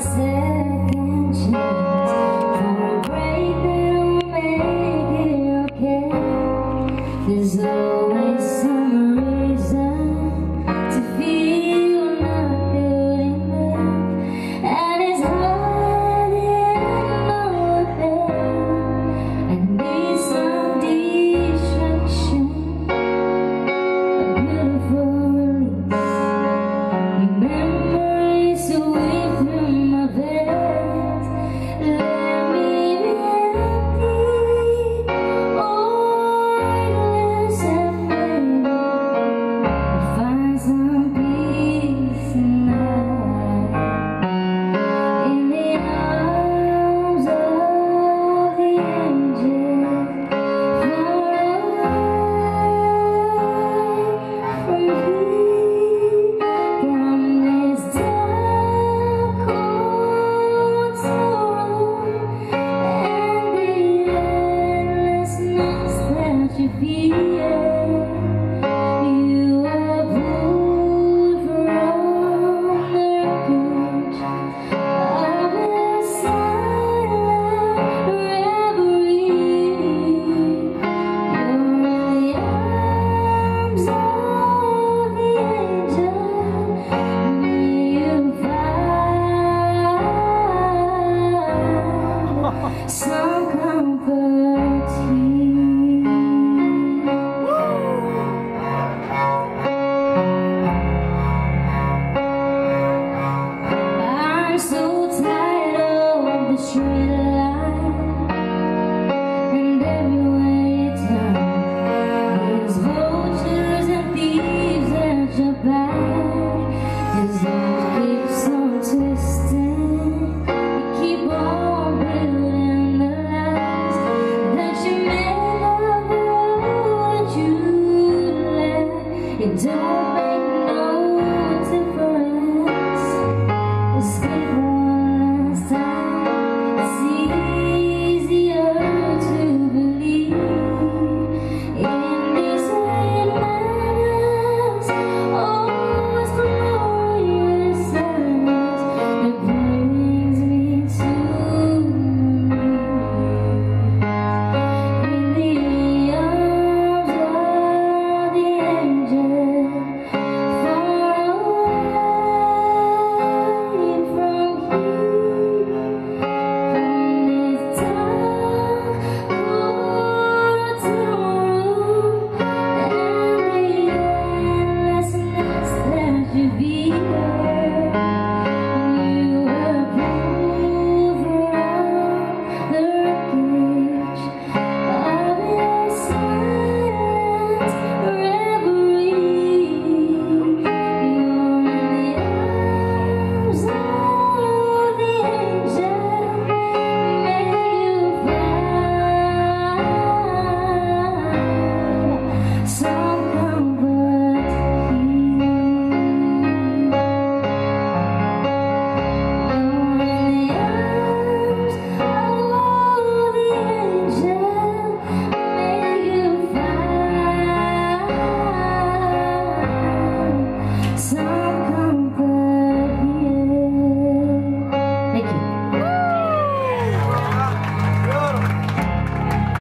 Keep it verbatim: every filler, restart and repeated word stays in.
second chance for a break that'll make it okay. There's always some reason to feel not good enough, and it's hard in all of them. I need some distraction, a beautiful release. Memories sweep through my veins. Let me be empty, weightless and maybe I'll find some peace tonight in the arms of the angel, far away from here, from this dark cold sorrow and the endlessness that you feel. You are pulled from the wreckage of a silent reverie. You're in the arms of the angel. May you find some comfort here. I'm so tired of the street